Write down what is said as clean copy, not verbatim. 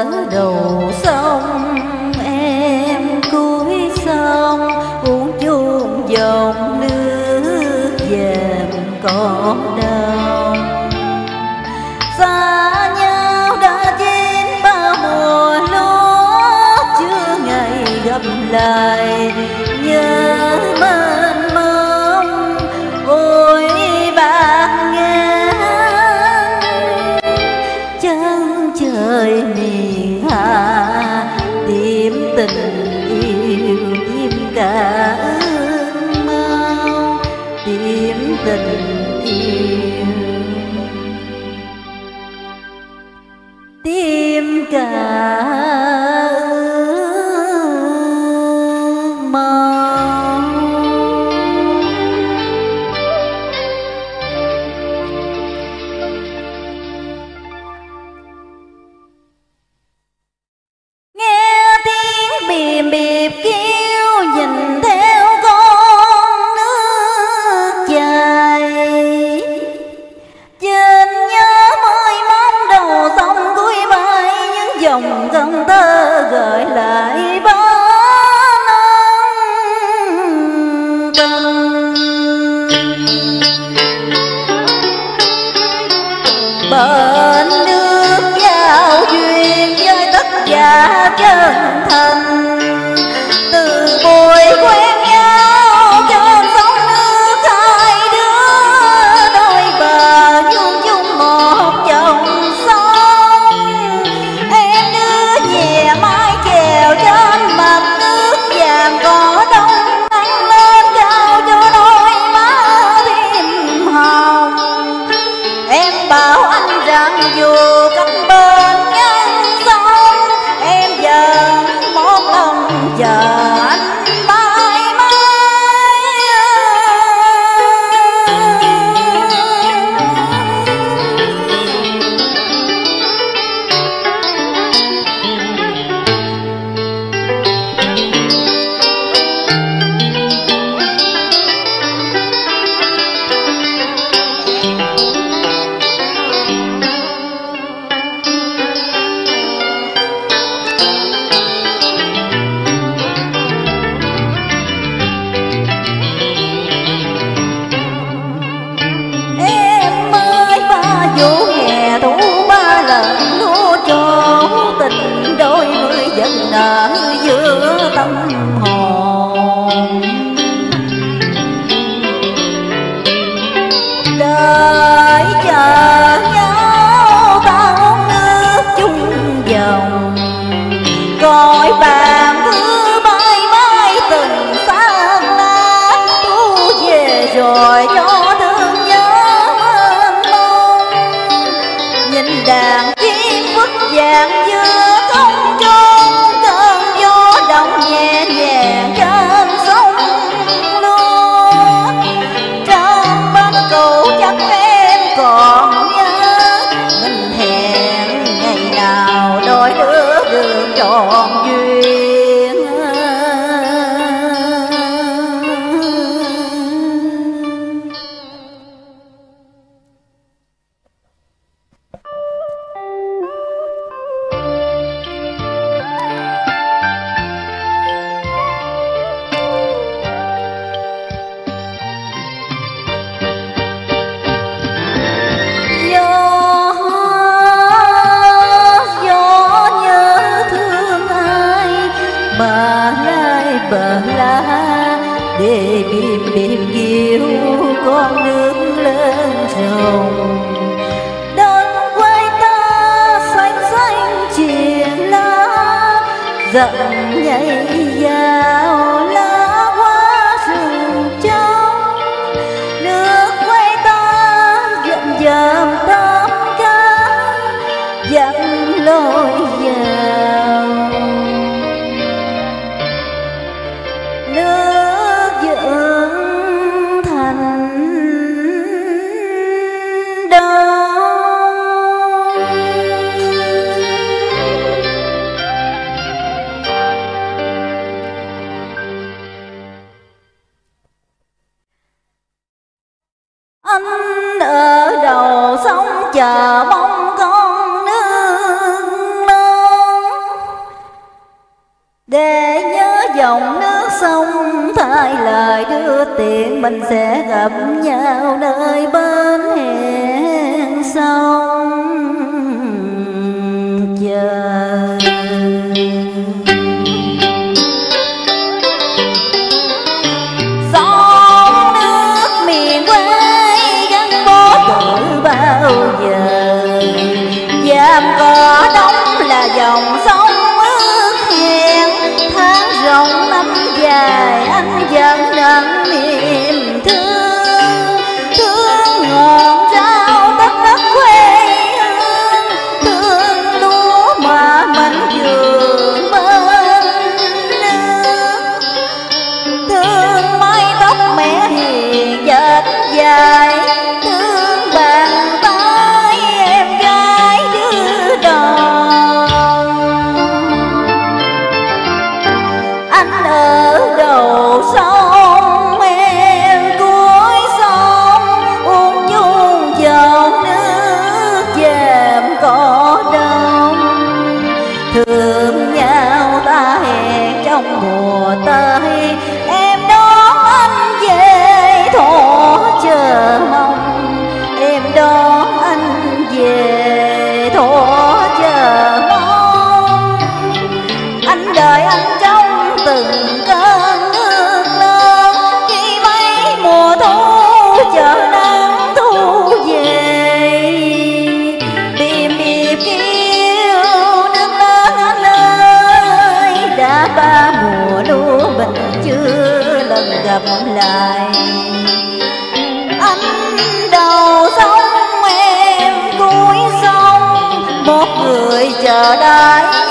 ở đầu sông, em cuối sông uống chung dòng nước vàng có đau. Xa nhau đã chín bao mùa lúa, chưa ngày gặp lại nhớ mênh mông. Ôi bạc ngàn chân trời miền Hạ, tìm tình yêu tìm cả ước mơ, tìm tình yêu tìm cả ước mơ. Nghe tiếng bìm bịp kêu, nhìn theo con nước chảy, trên nhớ mới mong đầu sông cuối bay, những dòng câu thơ gợi lại bó nắng tâm. Bên nước giao duyên với tất cả chân thành, từ buổi quen nhau trên sông nước hai đứa đôi bờ chung chung một dòng sông. Em đưa nhẹ mái chèo trên mặt nước vàng cỏ đông, nắng lên cao cho đôi má thêm hồng. Em bảo anh rằng dù cách bên nhân sông, em vẫn một lòng chờ anh mãi mãi. Em mới ba vụ hè thu ba lần lúa cho tình đôi mươi dần nở giữa tâm hồn. Đời chờ nhau ta uống nước chung dòng, coi bàn thứ bay bay từng xa lá, thu về rồi cho thương nhớ mênh mông. Nhìn đàn chim vứt vàng giữa không trung, cơn gió động nhẹ nhàng trên sông lúa. Trong bên cầu chắc em còn nhớ, mình hẹn ngày nào đôi đứa được trọn duyên. Gió nhớ thương ai bờ lá, để bìm bìm kêu con nước lên rồng. Đất quê ta xanh xanh triền lá, dặm nhảy vào lá hoa rừng trong. Nước quê ta dặm dầm tắm cá, dặm lối vào nước dưỡng thành đông. về nhớ dòng nước sông, thay lời đưa tiền mình sẽ gặp nhau nơi bên hẹn sông chờ. Sông nước miền quê gắn bó từ bao giờ, Giam Cỏ Đông là dòng sông ước hẹn, tháng rộng năm dài anh vẫn nặng niềm thương. Thương ngọn rau đất đất quê hương, thương lúa mà mình vườn bên nước, thương mái tóc mẹ hiền dệt dài, thương bàn tay em gái đưa đòn. Anh ở đầu sông em cuối sông, ung dung dòng nước Giàm Cỏ Đông. Thương nhau ta hẹn trong mùa tới, em đón anh về thổ chờ mong, em đón anh về thổ chờ mong. Anh đợi anh trong từng cơn nước lớn, khi mấy mùa thu chờ nắng thu về. Tìm điệp kêu nước lớn anh ơi, đã ba mùa lúa mình chưa lần gặp lại. Anh đầu sông em cuối sông, một người chờ đợi